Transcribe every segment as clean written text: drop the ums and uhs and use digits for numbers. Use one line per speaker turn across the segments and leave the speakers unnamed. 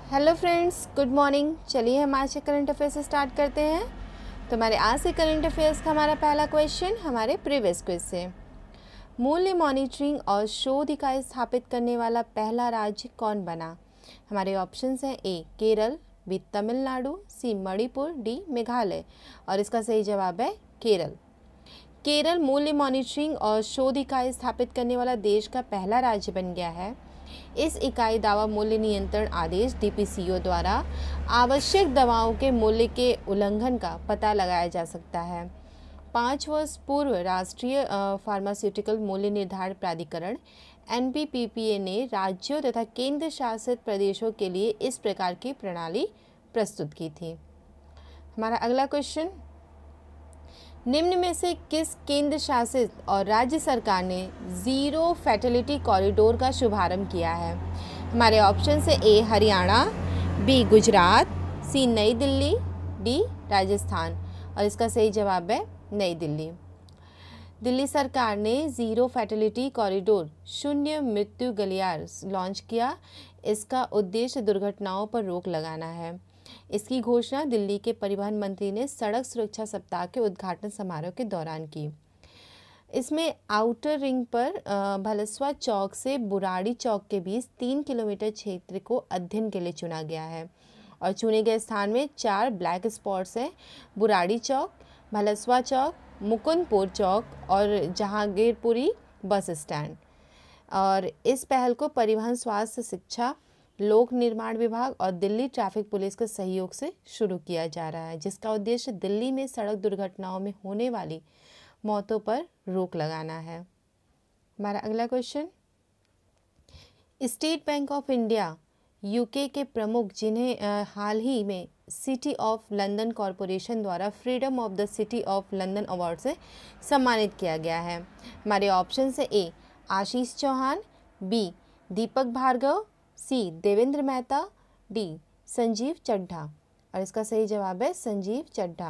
Hello friends, good morning. चलिए हम आज से करंट अफेयर्स से स्टार्ट करते हैं। तो हमारे आज से करंट अफेयर्स का हमारा पहला क्वेश्चन हमारे प्रीवियस क्विज से। मूल्य मॉनिटरिंग और शोध इकाई स्थापित करने वाला पहला राज्य कौन बना? हमारे ऑप्शंस हैं A Kerala, B Tamil Nadu, C Manipur, D Meghalaya. और इसका सही जवाब है केरल। केरल मूल्य मॉनिटरिंग और शोध इकाई स्थापित करने वाला देश का पहला राज्य बन गया है। इस इकाई दावा मूल्य नियंत्रण आदेश DPCO द्वारा आवश्यक दवाओं के मूल्य के उल्लंघन का पता लगाया जा सकता है। 5 वर्ष पूर्व राष्ट्रीय फार्मास्यूटिकल मूल्य निर्धारण प्राधिकरण NPPA ने राज्यों तथा केंद्र शासित प्रदेशों के लिए इस प्रकार की प्रणाली प्रस्तुत की थी। हमारा अगला क्वेश्चन, निम्न में से किस केंद्र शासित और राज्य सरकार ने ज़ीरो फैटेलिटी कॉरिडोर का शुभारंभ किया है? हमारे ऑप्शन से A Haryana, B Gujarat, C New Delhi, D Rajasthan. और इसका सही जवाब है नई दिल्ली। दिल्ली सरकार ने ज़ीरो फैटेलिटी कॉरिडोर शून्य मृत्यु गलियार लॉन्च किया। इसका उद्देश्य दुर्घटनाओं पर रोक लगाना है। इसकी घोषणा दिल्ली के परिवहन मंत्री ने सड़क सुरक्षा सप्ताह के उद्घाटन समारोह के दौरान की। इसमें आउटर रिंग पर भलसवा चौक से बुराड़ी चौक के बीच 3 किलोमीटर क्षेत्र को अध्ययन के लिए चुना गया है और चुने गए स्थान में 4 ब्लैक स्पॉट्स हैं: बुराड़ी चौक, भलसवा चौक, मुकुंदपुर चौक और जहांगीरपुरी बस स्टैंड। और इस पहल को परिवहन, स्वास्थ्य, शिक्षा, लोक निर्माण विभाग और दिल्ली ट्रैफिक पुलिस के सहयोग से शुरू किया जा रहा है, जिसका उद्देश्य दिल्ली में सड़क दुर्घटनाओं में होने वाली मौतों पर रोक लगाना है। हमारा अगला question, State Bank of India UK के प्रमुख, जिन्हें हाल ही में सिटी ऑफ लंदन कॉरपोरेशन द्वारा Freedom of the City of London award से सम्मानित किया गया है। हमारे ऑप्शन से A Ashish Chauhan, B Deepak Bhargava, C Devendra Mehta, D Sanjeev Chadha. और इसका सही जवाब है Sanjeev Chadha.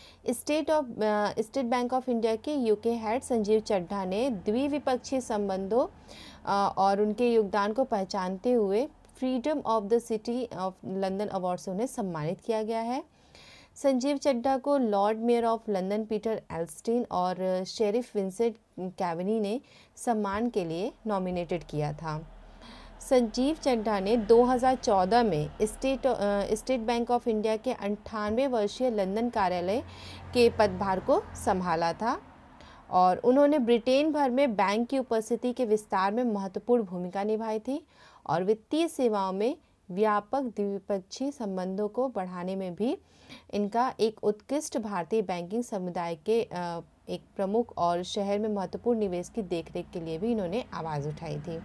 State Bank of India के UK हेड संजीव चड्ढा ने द्विपक्षीय संबंधों और उनके योगदान को पहचानते हुए Freedom of the City of London award से उन्हें सम्मानित किया गया है। संजीव चड्ढा को Lord Mayor of London Peter Estlin और शेरिफ विंसेंट कैवनी ने सम्मान के लिए नॉमिनेटेड किया था। संजीव चड्ढा ने 2014 में स्टेट बैंक ऑफ इंडिया के 98 वर्षीय लंदन कार्यालय के पदभार को संभाला था और उन्होंने ब्रिटेन भर में बैंक की उपस्थिति के विस्तार में महत्वपूर्ण भूमिका निभाई थी और वित्तीय सेवाओं में व्यापक द्विपक्षीय संबंधों को बढ़ाने में भी इनका एक उत्कृष्ट भारतीय बैंकिंग समुदाय के एक प्रमुख और शहर में महत्वपूर्ण निवेश की देखरेख के लिए भी इन्होंने आवाज़ उठाई थी।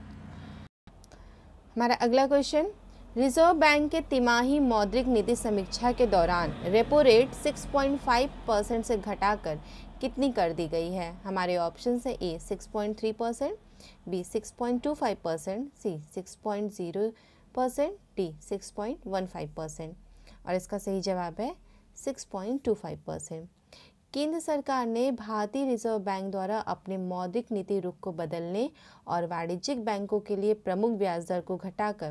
हमारा अगला क्वेश्चन, रिजर्व बैंक के तिमाही मौद्रिक नीति समीक्षा के दौरान रेपो रेट 6.5% से घटाकर कितनी कर दी गई है? हमारे ऑप्शन है ए 6.3%, बी 6.25%, सी 6.0%, डी 6.15%। और इसका सही जवाब है 6.25%। केंद्र सरकार ने भारतीय रिजर्व बैंक द्वारा अपने मौद्रिक नीति रुख को बदलने और वाणिज्यिक बैंकों के लिए प्रमुख ब्याज दर को घटाकर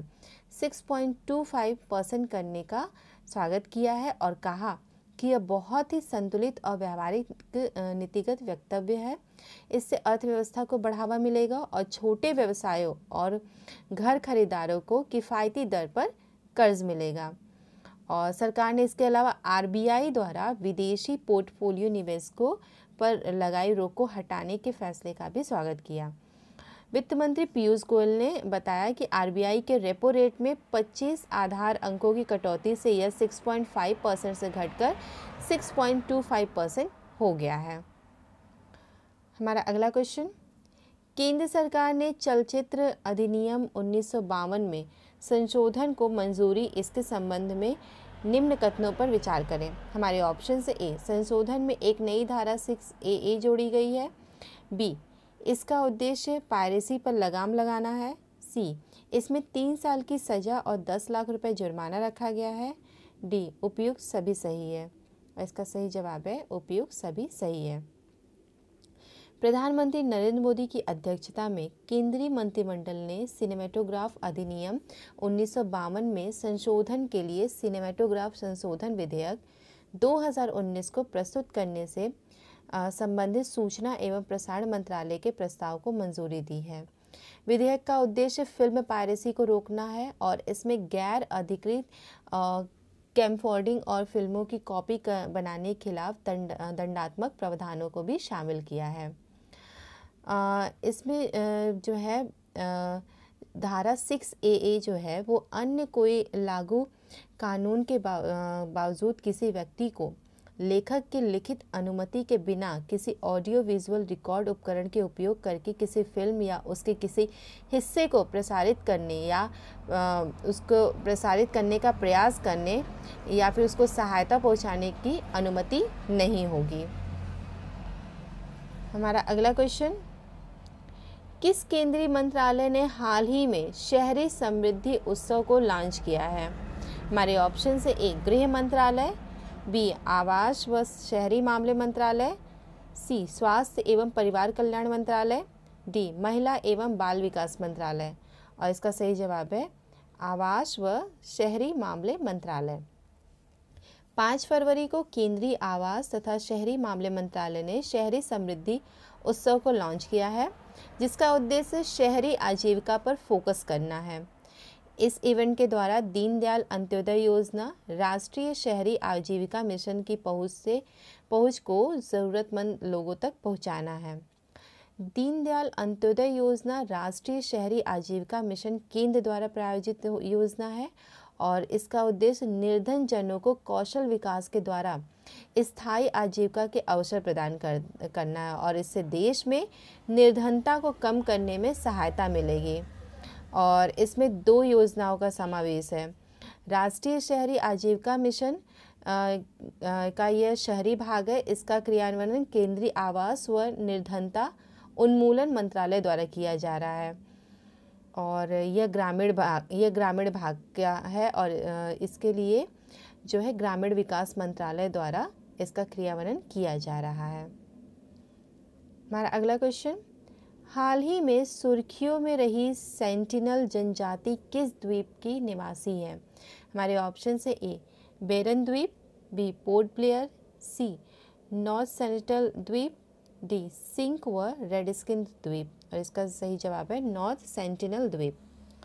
6.25% करने का स्वागत किया है और कहा कि यह बहुत ही संतुलित और व्यावहारिक नीतिगत वक्तव्य है। इससे अर्थव्यवस्था को बढ़ावा मिलेगा और छोटे व्यवसायों और घर खरीदारों को किफ़ायती दर पर कर्ज मिलेगा। और सरकार ने इसके अलावा RBI द्वारा विदेशी पोर्टफोलियो निवेशकों पर लगाई रोक को हटाने के फैसले का भी स्वागत किया। वित्त मंत्री पीयूष गोयल ने बताया कि RBI के रेपो रेट में 25 आधार अंकों की कटौती से यह 6.5% से घटकर 6.25% हो गया है। हमारा अगला क्वेश्चन, केंद्र सरकार ने चलचित्र अधिनियम 1952 में संशोधन को मंजूरी, इसके संबंध में निम्न कथनों पर विचार करें। हमारे ऑप्शन से ए संशोधन में एक नई धारा 6AA जोड़ी गई है, बी इसका उद्देश्य पायरेसी पर लगाम लगाना है, सी इसमें 3 साल की सज़ा और 10 लाख रुपए जुर्माना रखा गया है, डी उपयुक्त सभी सही है। और इसका सही जवाब है उपयुक्त सभी सही है। प्रधानमंत्री नरेंद्र मोदी की अध्यक्षता में केंद्रीय मंत्रिमंडल ने सिनेमेटोग्राफ अधिनियम 1952 में संशोधन के लिए सिनेमेटोग्राफ संशोधन विधेयक 2019 को प्रस्तुत करने से संबंधित सूचना एवं प्रसारण मंत्रालय के प्रस्ताव को मंजूरी दी है। विधेयक का उद्देश्य फिल्म पायरेसी को रोकना है और इसमें गैर अधिकृत कैमफोर्डिंग और फिल्मों की कॉपी बनाने के खिलाफ दंडात्मक प्रावधानों को भी शामिल किया है। इसमें जो है धारा 6AA जो है वो अन्य कोई लागू कानून के बावजूद किसी व्यक्ति को लेखक की लिखित अनुमति के बिना किसी ऑडियो विजुअल रिकॉर्ड उपकरण के उपयोग करके किसी फिल्म या उसके किसी हिस्से को प्रसारित करने या उसको प्रसारित करने का प्रयास करने या फिर उसको सहायता पहुंचाने की अनुमति नहीं होगी। हमारा अगला क्वेश्चन, किस केंद्रीय मंत्रालय ने हाल ही में शहरी समृद्धि उत्सव को लॉन्च किया है? हमारे ऑप्शन से ए गृह मंत्रालय, बी आवास व शहरी मामले मंत्रालय, सी स्वास्थ्य एवं परिवार कल्याण मंत्रालय, डी महिला एवं बाल विकास मंत्रालय। और इसका सही जवाब है आवास व शहरी मामले मंत्रालय। 5 फरवरी को केंद्रीय आवास तथा शहरी मामले मंत्रालय ने शहरी समृद्धि उत्सव को लॉन्च किया है, जिसका उद्देश्य शहरी आजीविका पर फोकस करना है। इस इवेंट के द्वारा दीनदयाल अंत्योदय योजना राष्ट्रीय शहरी आजीविका मिशन की पहुंच को ज़रूरतमंद लोगों तक पहुंचाना है। दीनदयाल अंत्योदय योजना राष्ट्रीय शहरी आजीविका मिशन केंद्र द्वारा प्रायोजित योजना है और इसका उद्देश्य निर्धन जनों को कौशल विकास के द्वारा स्थायी आजीविका के अवसर प्रदान करना है और इससे देश में निर्धनता को कम करने में सहायता मिलेगी। और इसमें 2 योजनाओं का समावेश है। राष्ट्रीय शहरी आजीविका मिशन का यह शहरी भाग है। इसका क्रियान्वयन केंद्रीय आवास व निर्धनता उन्मूलन मंत्रालय द्वारा किया जा रहा है और यह ग्रामीण भाग का है और इसके लिए जो है ग्रामीण विकास मंत्रालय द्वारा इसका क्रियान्वयन किया जा रहा है। हमारा अगला क्वेश्चन, हाल ही में सुर्खियों में रही सेंटिनल जनजाति किस द्वीप की निवासी है? हमारे ऑप्शन से ए बेरन द्वीप, बी पोर्ट ब्लेयर, सी नॉर्थ सेंटिनल द्वीप, डी सिंक व रेडस्किन द्वीप। और इसका सही जवाब है नॉर्थ सेंटिनल द्वीप।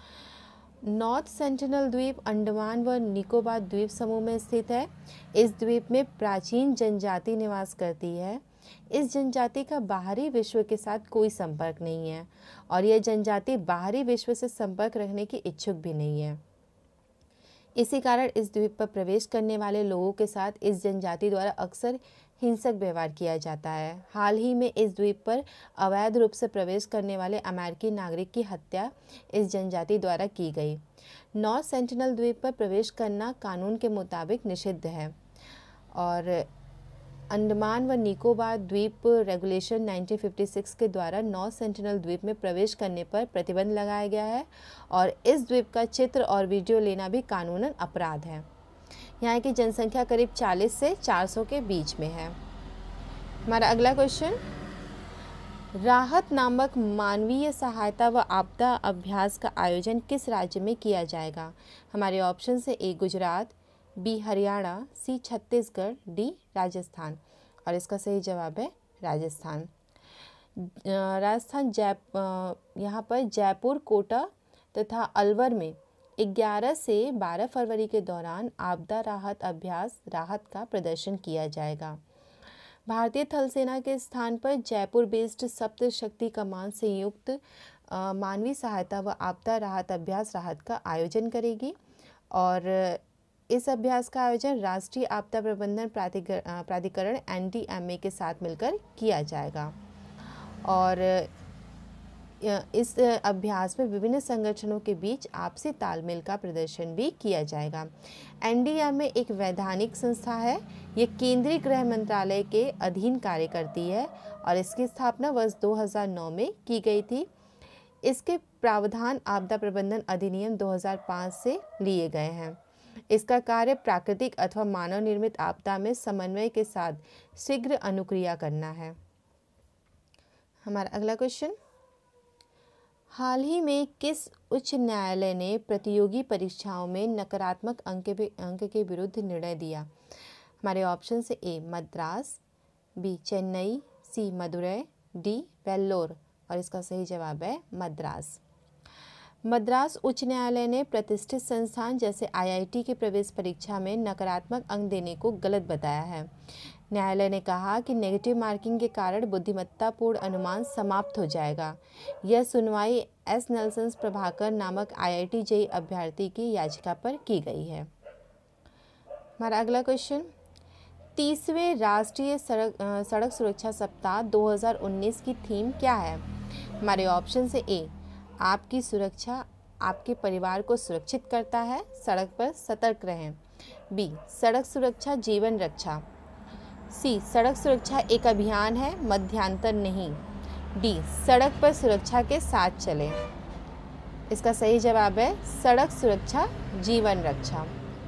नॉर्थ सेंटिनल द्वीप अंडमान व निकोबार द्वीप समूह में स्थित है। इस द्वीप में प्राचीन जनजाति निवास करती है। इस जनजाति का बाहरी विश्व के साथ कोई संपर्क नहीं है और यह जनजाति बाहरी विश्व से संपर्क रखने की इच्छुक भी नहीं है। इसी कारण इस द्वीप पर प्रवेश करने वाले लोगों के साथ इस जनजाति द्वारा अक्सर हिंसक व्यवहार किया जाता है। हाल ही में इस द्वीप पर अवैध रूप से प्रवेश करने वाले अमेरिकी नागरिक की हत्या इस जनजाति द्वारा की गई। नॉर्थ सेंटिनल द्वीप पर प्रवेश करना कानून के मुताबिक निषिद्ध है और अंडमान व निकोबार द्वीप रेगुलेशन 1956 के द्वारा नॉर्थ सेंटिनल द्वीप में प्रवेश करने पर प्रतिबंध लगाया गया है और इस द्वीप का चित्र और वीडियो लेना भी कानूनन अपराध है। यहाँ की जनसंख्या करीब 40 से 400 के बीच में है। हमारा अगला क्वेश्चन, राहत नामक मानवीय सहायता व आपदा अभ्यास का आयोजन किस राज्य में किया जाएगा? हमारे ऑप्शन से A Gujarat, B Haryana, C Chhattisgarh, D Rajasthan. और इसका सही जवाब है राजस्थान। यहाँ पर जयपुर, कोटा तथा अलवर में 11 से 12 फरवरी के दौरान आपदा राहत अभ्यास राहत का प्रदर्शन किया जाएगा। भारतीय थल सेना के स्थान पर जयपुर बेस्ड सप्त शक्ति कमान संयुक्त मानवीय सहायता व आपदा राहत अभ्यास राहत का आयोजन करेगी और इस अभ्यास का आयोजन राष्ट्रीय आपदा प्रबंधन प्राधिकरण NDMA के साथ मिलकर किया जाएगा और इस अभ्यास में विभिन्न संगठनों के बीच आपसी तालमेल का प्रदर्शन भी किया जाएगा। NDMA एक वैधानिक संस्था है। ये केंद्रीय गृह मंत्रालय के अधीन कार्य करती है और इसकी स्थापना वर्ष 2009 में की गई थी। इसके प्रावधान आपदा प्रबंधन अधिनियम 2005 से लिए गए हैं। इसका कार्य प्राकृतिक अथवा मानव निर्मित आपदा में समन्वय के साथ शीघ्र अनुक्रिया करना है। हमारा अगला क्वेश्चन, हाल ही में किस उच्च न्यायालय ने प्रतियोगी परीक्षाओं में नकारात्मक अंक के विरुद्ध निर्णय दिया? हमारे ऑप्शन से A Madras, B Chennai, C Madurai, D Vellore. और इसका सही जवाब है मद्रास। मद्रास उच्च न्यायालय ने प्रतिष्ठित संस्थान जैसे आईआईटी की प्रवेश परीक्षा में नकारात्मक अंक देने को गलत बताया है। न्यायालय ने कहा कि नेगेटिव मार्किंग के कारण बुद्धिमत्तापूर्ण अनुमान समाप्त हो जाएगा। यह सुनवाई एस नेल्सन प्रभाकर नामक आईआईटी जेईई अभ्यर्थी की याचिका पर की गई है। हमारा अगला क्वेश्चन, 30वें राष्ट्रीय सड़क सुरक्षा सप्ताह 2019 की थीम क्या है? हमारे ऑप्शन से ए आपकी सुरक्षा आपके परिवार को सुरक्षित करता है, सड़क पर सतर्क रहें। बी सड़क सुरक्षा जीवन रक्षा। सी सड़क सुरक्षा एक अभियान है, मध्यांतर नहीं। डी सड़क पर सुरक्षा के साथ चलें। इसका सही जवाब है सड़क सुरक्षा जीवन रक्षा।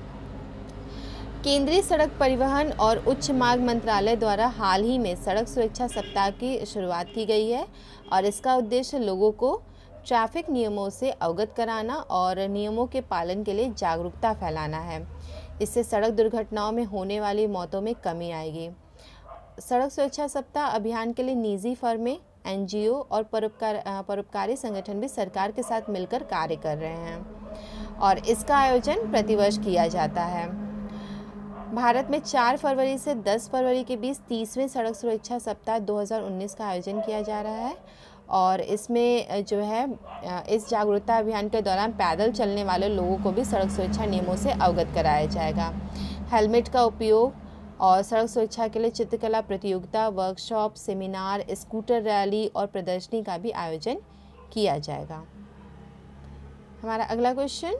केंद्रीय सड़क परिवहन और उच्च मार्ग मंत्रालय द्वारा हाल ही में सड़क सुरक्षा सप्ताह की शुरुआत की गई है और इसका उद्देश्य लोगों को ट्रैफिक नियमों से अवगत कराना और नियमों के पालन के लिए जागरूकता फैलाना है। इससे सड़क दुर्घटनाओं में होने वाली मौतों में कमी आएगी। सड़क सुरक्षा सप्ताह अभियान के लिए निजी फर्में, एनजीओ और परोपकारी संगठन भी सरकार के साथ मिलकर कार्य कर रहे हैं और इसका आयोजन प्रतिवर्ष किया जाता है। भारत में 4 फरवरी से 10 फरवरी के बीच 30वें सड़क सुरक्षा सप्ताह 2019 का आयोजन किया जा रहा है और इसमें जो है इस जागरूकता अभियान के दौरान पैदल चलने वाले लोगों को भी सड़क सुरक्षा नियमों से अवगत कराया जाएगा। हेलमेट का उपयोग और सड़क सुरक्षा के लिए चित्रकला प्रतियोगिता, वर्कशॉप, सेमिनार, स्कूटर रैली और प्रदर्शनी का भी आयोजन किया जाएगा। हमारा अगला क्वेश्चन,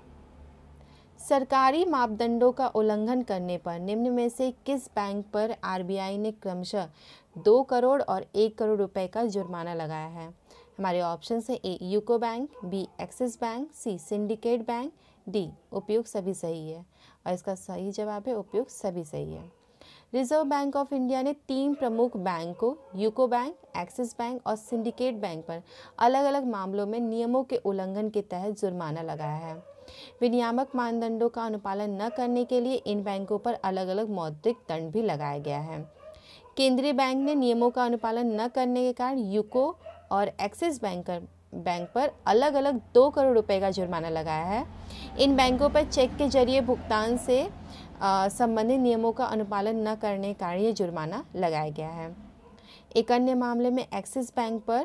सरकारी मापदंडों का उल्लंघन करने पर निम्न में से किस बैंक पर आरबीआई ने क्रमशः 2 करोड़ और 1 करोड़ रुपए का जुर्माना लगाया है? हमारे ऑप्शन से A UCO bank, B Axis bank, C Syndicate bank, D उपयुक्त सभी सही है। और इसका सही जवाब है उपयुक्त सभी सही है। रिजर्व बैंक ऑफ इंडिया ने 3 प्रमुख बैंकों यूको बैंक, एक्सिस बैंक और सिंडिकेट बैंक पर अलग अलग मामलों में नियमों के उल्लंघन के तहत जुर्माना लगाया है। विनियामक मानदंडों का अनुपालन न करने के लिए इन बैंकों पर अलग अलग मौद्रिक दंड भी लगाया गया है। केंद्रीय बैंक ने नियमों का अनुपालन न करने के कारण यूको और एक्सिस बैंक पर अलग अलग 2 करोड़ रुपए का जुर्माना लगाया है। इन बैंकों पर चेक के जरिए भुगतान से संबंधित नियमों का अनुपालन न करने के कारण ये जुर्माना लगाया गया है। एक अन्य मामले में एक्सिस बैंक पर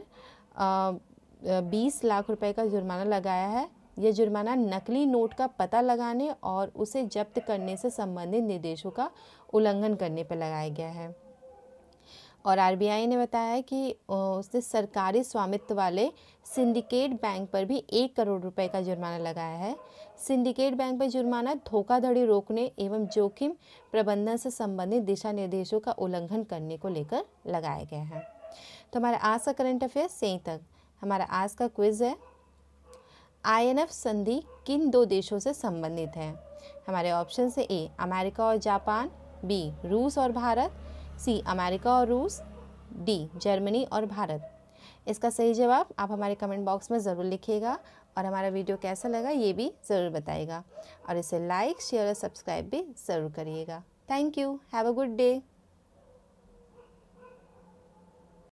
20 लाख रुपए का जुर्माना लगाया है। यह जुर्माना नकली नोट का पता लगाने और उसे जब्त करने से संबंधित निर्देशों का उल्लंघन करने पर लगाया गया है। और आरबीआई ने बताया है कि उसने सरकारी स्वामित्व वाले सिंडिकेट बैंक पर भी 1 करोड़ रुपए का जुर्माना लगाया है। सिंडिकेट बैंक पर जुर्माना धोखाधड़ी रोकने एवं जोखिम प्रबंधन से संबंधित दिशा निर्देशों का उल्लंघन करने को लेकर लगाया गया है। तो हमारा आज का करंट अफेयर्स यहीं तक। हमारा आज का क्विज है, INF संधि किन 2 देशों से संबंधित है? हमारे ऑप्शन से ए अमेरिका और जापान, बी रूस और भारत, सी अमेरिका और रूस, डी जर्मनी और भारत। इसका सही जवाब आप हमारे कमेंट बॉक्स में ज़रूर लिखिएगा और हमारा वीडियो कैसा लगा ये भी ज़रूर बताइएगा और इसे लाइक, शेयर और सब्सक्राइब भी ज़रूर करिएगा। Thank you. Have a good day.